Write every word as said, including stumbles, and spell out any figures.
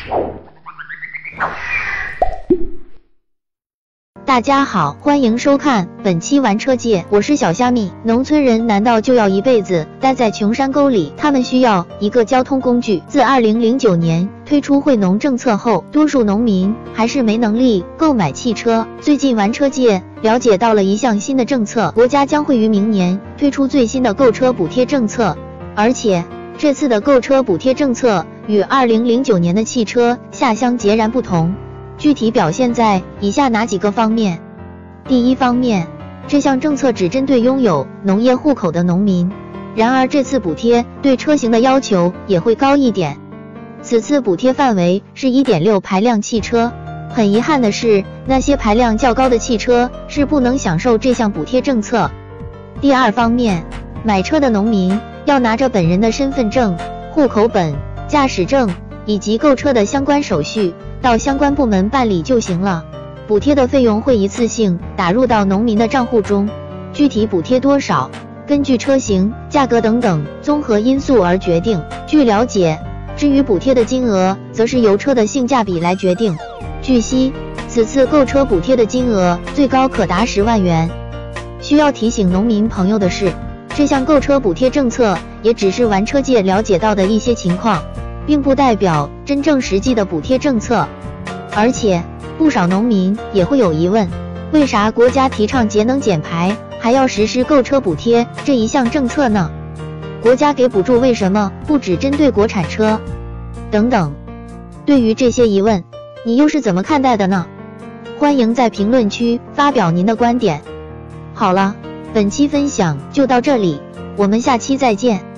大家好，欢迎收看本期玩车界，我是小虾米。农村人难道就要一辈子待在穷山沟里？他们需要一个交通工具。自二零零九年推出惠农政策后，多数农民还是没能力购买汽车。最近玩车界了解到了一项新的政策，国家将会于明年推出最新的购车补贴政策，而且这次的购车补贴政策与二零零九年的汽车下乡截然不同。具体表现在以下哪几个方面？第一方面，这项政策只针对拥有农业户口的农民，然而这次补贴对车型的要求也会高一点。此次补贴范围是 一点六 排量汽车，很遗憾的是，那些排量较高的汽车是不能享受这项补贴政策。第二方面，买车的农民要拿着本人的身份证、户口本、驾驶证以及购车的相关手续到相关部门办理就行了，补贴的费用会一次性打入到农民的账户中，具体补贴多少，根据车型、价格等等综合因素而决定。据了解，至于补贴的金额，则是由车的性价比来决定。据悉，此次购车补贴的金额最高可达十万元。需要提醒农民朋友的是，这项购车补贴政策也只是玩车界了解到的一些情况，并不代表真正实际的补贴政策。而且不少农民也会有疑问，为啥国家提倡节能减排还要实施购车补贴这一项政策呢？国家给补助为什么不只针对国产车？等等。对于这些疑问，你又是怎么看待的呢？欢迎在评论区发表您的观点。好了，本期分享就到这里，我们下期再见。